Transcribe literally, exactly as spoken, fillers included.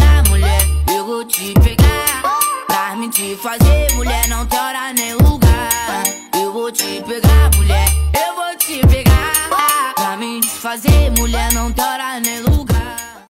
pegar, mulher, eu vou te pegar. Pra mim te fazer, mulher, não tem hora nem lugar. Eu vou te pegar, mulher, eu vou te pegar. Pra mim te fazer, mulher, não tem hora nem lugar.